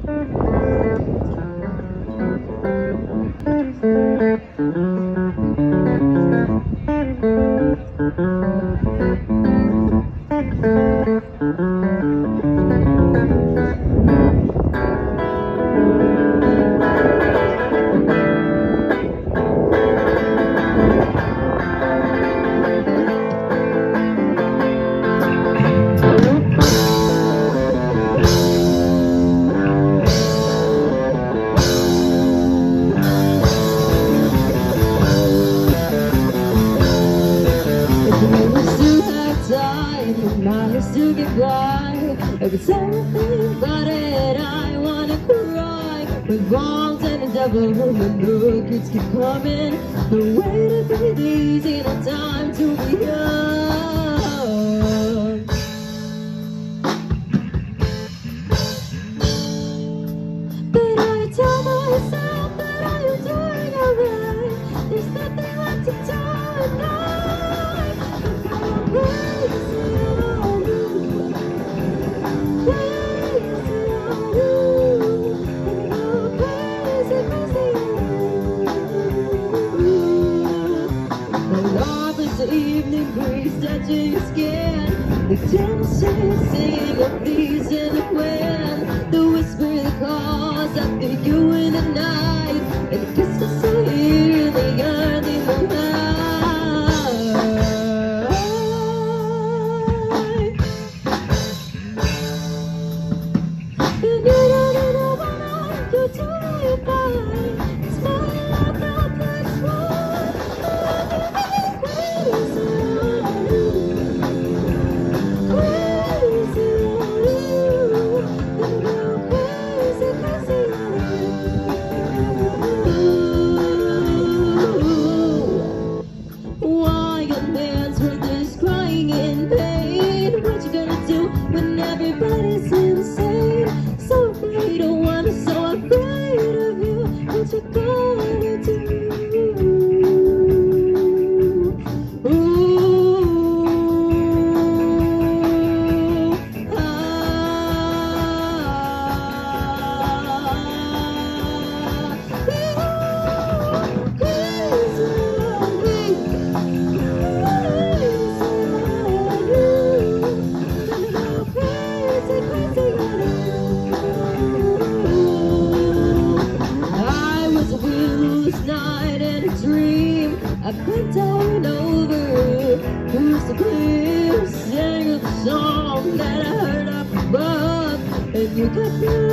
To get by. Every time I think about it, I wanna cry. With wrongs and the devil, and the kids keep coming. The way to be easy, no time to be young. But I tell myself that I am doing alright. There's nothing left to do at night. The evening breeze touching your skin, the Tennessee sing of these in the wind, the whisper that calls after you in the night, and the kiss I see in the early moonlight. And you don't know what you're doing fine. It's my life, not this one. Everybody's insane, so afraid of one, so afraid of you. What you gonna do? Night and a dream, I've been down over. Who's the clear, sang a song that I heard up above, and you got me.